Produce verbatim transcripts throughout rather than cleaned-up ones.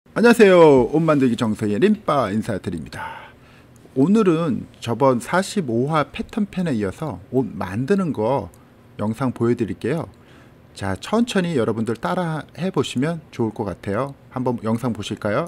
안녕하세요. 옷 만들기 정성의 림빠 인사드립니다. 오늘은 저번 사십오 화 패턴편에 이어서 옷 만드는 거 영상 보여드릴게요. 자, 천천히 여러분들 따라 해보시면 좋을 것 같아요. 한번 영상 보실까요?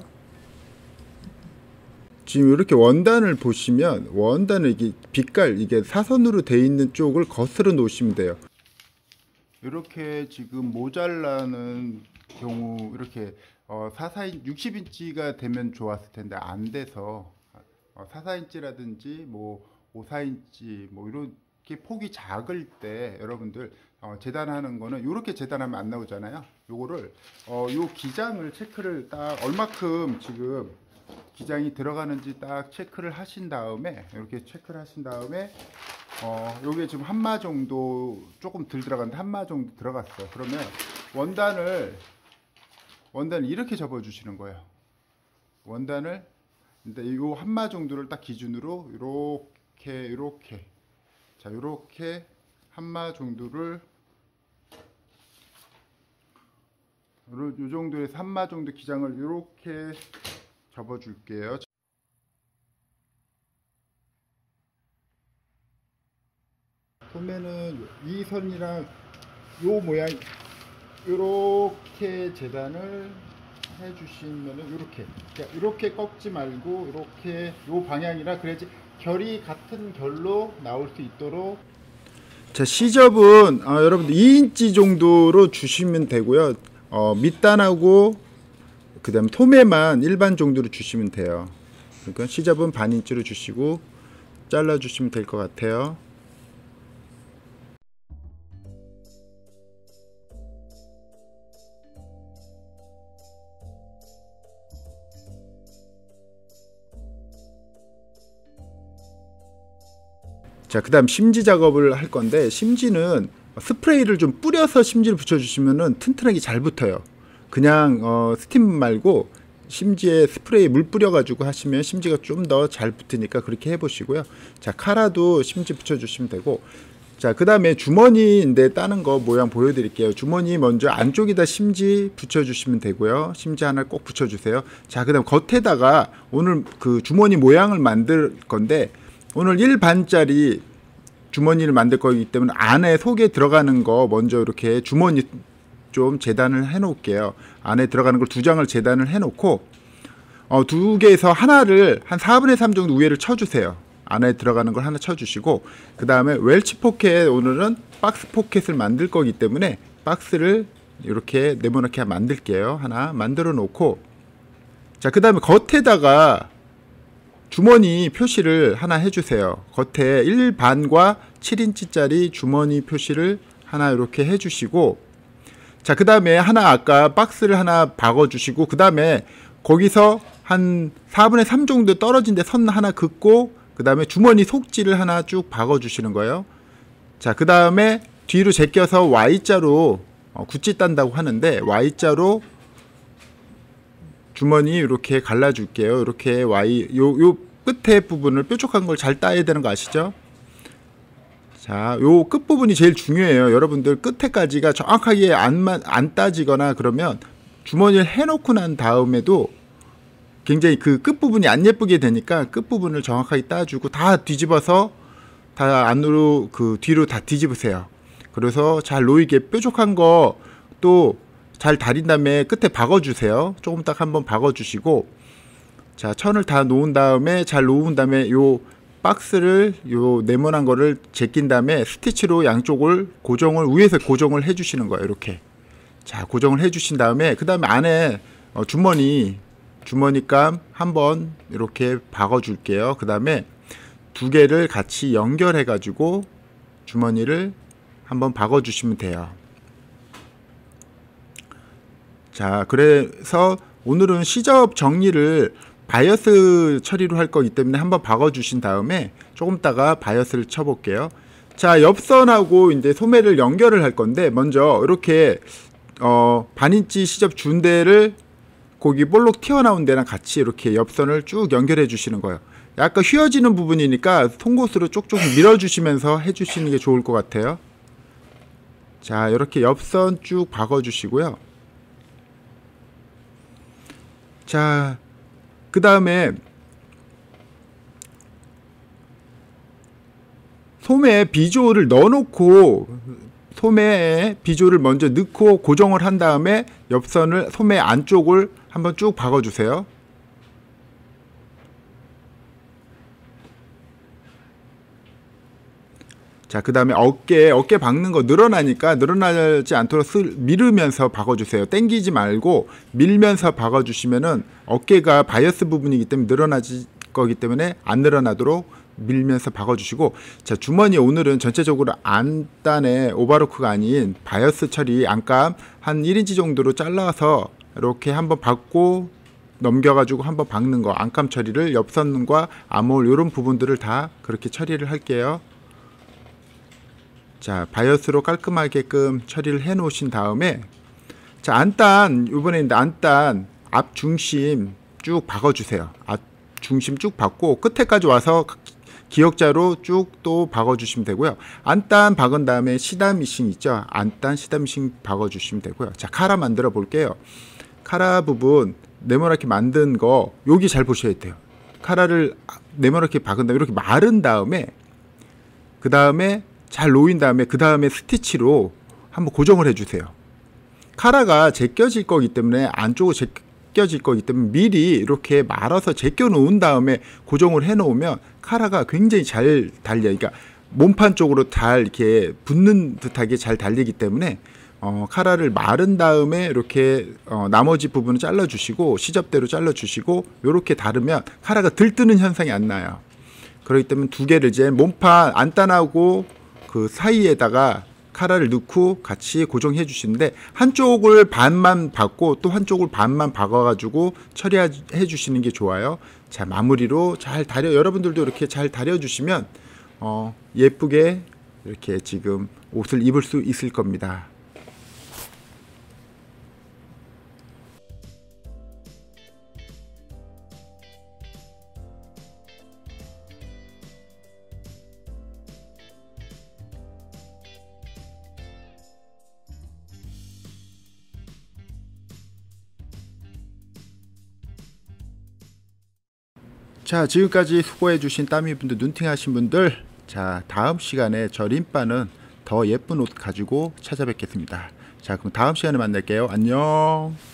지금 이렇게 원단을 보시면 원단을 이게 빛깔 이게 사선으로 되어 있는 쪽을 거스러 놓으시면 돼요. 이렇게 지금 모자라는 경우 이렇게 어, 사사 인치, 육십 인치가 되면 좋았을 텐데 안 돼서 어, 사사 인치라든지 뭐 오사 인치 뭐 이렇게 폭이 작을 때 여러분들 어, 재단하는 거는 이렇게 재단하면 안 나오잖아요. 요거를 어, 요 기장을 체크를 딱 얼마큼 지금 기장이 들어가는지 딱 체크를 하신 다음에 이렇게 체크를 하신 다음에 어, 요게 지금 한마 정도 조금 덜 들어갔는데 한마 정도 들어갔어요. 그러면 원단을 원단을 이렇게 접어 주시는 거예요. 원단을 근데 이 한마 정도를 딱 기준으로 이렇게 이렇게 자 이렇게 한마 정도를 요 정도에서 한마 정도 기장을 이렇게 접어 줄게요. 소매는 이 선이랑 요 모양 이렇게 재단을 해주시면은 이렇게 이렇게 꺾지 말고 이렇게 요 방향이라 그래야지 결이 같은 결로 나올 수 있도록. 자, 시접은 어, 여러분들 이 인치 정도로 주시면 되고요. 어, 밑단하고 그 다음 소매만 일반 정도로 주시면 돼요. 그러니까 시접은 반 인치로 주시고 잘라 주시면 될 것 같아요. 자, 그 다음 심지 작업을 할 건데 심지는 스프레이를 좀 뿌려서 심지를 붙여주시면 튼튼하게 잘 붙어요. 그냥 어, 스팀 말고 심지에 스프레이 물 뿌려가지고 하시면 심지가 좀 더 잘 붙으니까 그렇게 해보시고요. 자, 카라도 심지 붙여주시면 되고, 자, 그 다음에 주머니인데 따는 거 모양 보여드릴게요. 주머니 먼저 안쪽에다 심지 붙여주시면 되고요. 심지 하나 꼭 붙여주세요. 자, 그 다음 겉에다가 오늘 그 주머니 모양을 만들 건데 오늘 일 반짜리 주머니를 만들 거기 때문에 안에 속에 들어가는 거 먼저 이렇게 주머니 좀 재단을 해 놓을게요. 안에 들어가는 걸 두 장을 재단을 해 놓고 어, 두 개에서 하나를 한 사분의 삼 정도 위에를 쳐주세요. 안에 들어가는 걸 하나 쳐주시고 그 다음에 웰치 포켓, 오늘은 박스 포켓을 만들 거기 때문에 박스를 이렇게 네모나게 만들게요. 하나 만들어 놓고, 자, 그 다음에 겉에다가 주머니 표시를 하나 해주세요. 겉에 일 반과 칠 인치짜리 주머니 표시를 하나 이렇게 해주시고, 자, 그 다음에 하나 아까 박스를 하나 박아주시고, 그 다음에 거기서 한 사분의 삼 정도 떨어진 데 선 하나 긋고, 그 다음에 주머니 속지를 하나 쭉 박아주시는 거예요. 자, 그 다음에 뒤로 제껴서 Y자로 어, 구찌 딴다고 하는데 Y자로 주머니 이렇게 갈라줄게요. 이렇게 Y 요, 요 끝에 부분을 뾰족한 걸 잘 따야 되는 거 아시죠? 자, 요 끝부분이 제일 중요해요. 여러분들 끝에까지가 정확하게 안, 안 따지거나 그러면 주머니를 해놓고 난 다음에도 굉장히 그 끝부분이 안 예쁘게 되니까 끝부분을 정확하게 따주고 다 뒤집어서 다 안으로 그 뒤로 다 뒤집으세요. 그래서 잘 놓이게 뾰족한 거 또 잘 다린 다음에 끝에 박아주세요. 조금 딱 한번 박아주시고, 자, 천을 다 놓은 다음에 잘 놓은 다음에 요 박스를 요 네모난 거를 제낀 다음에 스티치로 양쪽을 고정을 위에서 고정을 해주시는 거예요. 이렇게 자 고정을 해주신 다음에 그 다음에 안에 어, 주머니 주머니감 한번 이렇게 박아줄게요. 그 다음에 두 개를 같이 연결해 가지고 주머니를 한번 박아주시면 돼요. 자, 그래서 오늘은 시접 정리를 바이어스 처리로 할 거기 때문에 한번 박아주신 다음에 조금 있다가 바이어스를 쳐볼게요. 자, 옆선하고 이제 소매를 연결을 할 건데 먼저 이렇게 어, 반인치 시접 준 데를 거기 볼록 튀어나온 데랑 같이 이렇게 옆선을 쭉 연결해 주시는 거예요. 약간 휘어지는 부분이니까 송곳으로 쪽쪽 밀어주시면서 해주시는 게 좋을 것 같아요. 자, 이렇게 옆선 쭉 박아 주시고요. 자, 그 다음에 소매에 비조를 넣어놓고 소매에 비조를 먼저 넣고 고정을 한 다음에 옆선을 소매 안쪽을 한번 쭉 박아주세요. 자, 그 다음에 어깨, 어깨 박는 거 늘어나니까 늘어나지 않도록 슬, 밀으면서 박아주세요. 당기지 말고 밀면서 박아주시면은 어깨가 바이어스 부분이기 때문에 늘어나지 거기 때문에 안 늘어나도록 밀면서 박아주시고, 자, 주머니 오늘은 전체적으로 안단에 오버로크가 아닌 바이어스 처리 안감 한 일 인치 정도로 잘라서 이렇게 한번 박고 넘겨가지고 한번 박는 거, 안감 처리를 옆선과 암홀 이런 부분들을 다 그렇게 처리를 할게요. 자, 바이어스로 깔끔하게끔 처리를 해 놓으신 다음에, 자, 안단, 이번에 안단 앞 중심 쭉 박아주세요. 앞 중심 쭉 박고 끝에까지 와서 기역자로 쭉 또 박아주시면 되고요. 안단 박은 다음에 시다 미싱 있죠? 안단 시다 미싱 박아주시면 되고요. 자, 카라 만들어 볼게요. 카라 부분 네모나게 만든 거 여기 잘 보셔야 돼요. 카라를 네모나게 박은 다음에 이렇게 마른 다음에 그 다음에 잘 놓인 다음에 그 다음에 스티치로 한번 고정을 해주세요. 카라가 제껴질 거기 때문에 안쪽으로 제껴질 거기 때문에 미리 이렇게 말아서 제껴 놓은 다음에 고정을 해 놓으면 카라가 굉장히 잘 달려요. 그러니까 몸판 쪽으로 잘 이렇게 붙는 듯하게 잘 달리기 때문에 어, 카라를 마른 다음에 이렇게 어, 나머지 부분을 잘라 주시고 시접대로 잘라 주시고 이렇게 다르면 카라가 들뜨는 현상이 안 나요. 그렇기 때문에 두 개를 이제 몸판 안단하고 그 사이에다가 카라를 넣고 같이 고정해 주시는데, 한쪽을 반만 박고 또 한쪽을 반만 박아 가지고 처리해 주시는 게 좋아요. 자, 마무리로 잘 다려, 여러분들도 이렇게 잘 다려 주시면 어, 예쁘게 이렇게 지금 옷을 입을 수 있을 겁니다. 자, 지금까지 수고해 주신 따미분들, 눈팅 하신 분들, 자, 다음 시간에 저 림바는 더 예쁜 옷 가지고 찾아뵙겠습니다. 자, 그럼 다음 시간에 만날게요. 안녕.